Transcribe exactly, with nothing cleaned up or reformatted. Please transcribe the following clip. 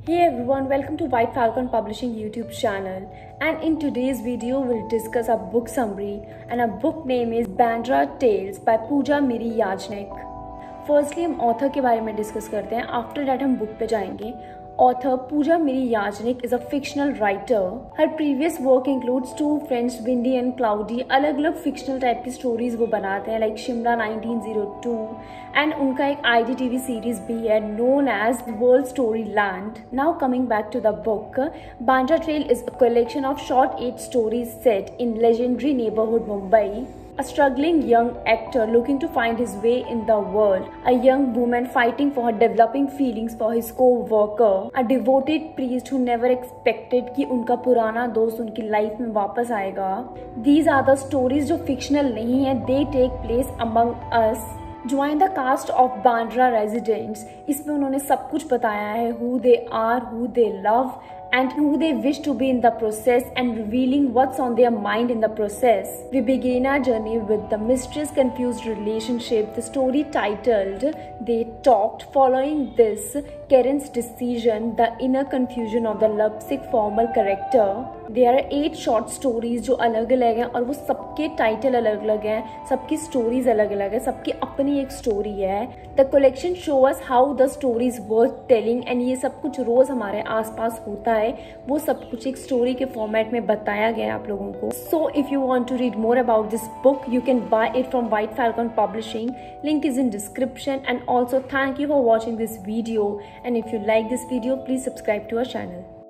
Hey everyone, welcome to White Falcon Publishing YouTube channel, and in today's video we'll discuss a book summary, and our book name is Bandra Tales by Pooja Miri Yajnik. Firstly हम author के बारे में discuss करते हैं, after that हम book पे जाएंगे. Author Pooja Miri Yajnik is a fictional writer. Her previous work includes Two Friends, Windy and Cloudy. अलग अलग fictional type की stories वो बनाते हैं, like Shimla nineteen oh two, and उनका एक I D T V series भी है known as World Story Land. Now coming back to the book, Bandra Trail is a collection of short eight stories set in legendary neighborhood Mumbai. A struggling young actor looking to find his way in the world, a young woman fighting for her developing feelings for his co-worker, a devoted priest who never expected कि उनका पुराना दोस्त उनकी life में वापस आएगा. These are the stories जो fictional नहीं है, they take place among us. Join the cast of Bandra residents. इसमें उन्होंने सब कुछ बताया है, who they are, who they love, and who they wish to be in the process, and revealing what's on their mind in the process. We begin our journey with the mysterious confused relationship, the story titled They Talked. Following this, Karen's decision, the inner confusion of the lovesick formal character. There are eight short stories जो अलग अलग हैं, और वो सबके title अलग अलग हैं, सबकी स्टोरीज अलग अलग है, सबकी अपनी एक स्टोरी है. The collection show us how the stories worth telling, and ये सब कुछ रोज हमारे आसपास होता है, वो सब कुछ एक स्टोरी के फॉर्मेट में बताया गया है आप लोगों को. So if you want to read more about this book, you can buy it from White Falcon Publishing. Link is in description. And also thank you for watching this video, and if you like this video, please subscribe to our channel.